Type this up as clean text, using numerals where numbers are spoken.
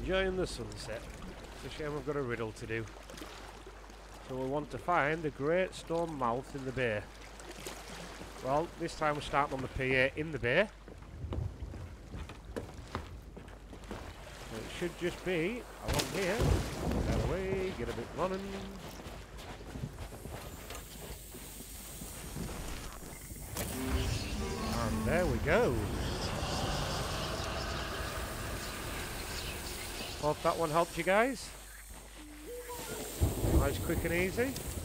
enjoying the sunset. It's a shame I've got a riddle to do. So we want to find the great stone mouth in the bay. Well, this time we're starting on the PA in the bay. So it should just be along here. Get away, get a bit running. And there we go. Hope that one helped you guys. Nice, quick and easy.